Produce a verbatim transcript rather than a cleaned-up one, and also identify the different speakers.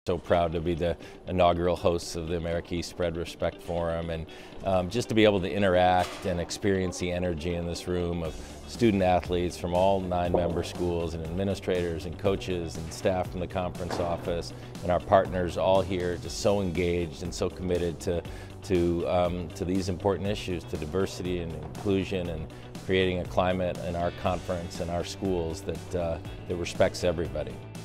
Speaker 1: So proud to be the inaugural hosts of the America East Spread Respect Forum, and um, just to be able to interact and experience the energy in this room of student athletes from all nine member schools and administrators and coaches and staff from the conference office and our partners all here, just so engaged and so committed to to um, to these important issues, to diversity and inclusion, and creating a climate in our conference and our schools that uh, that respects everybody.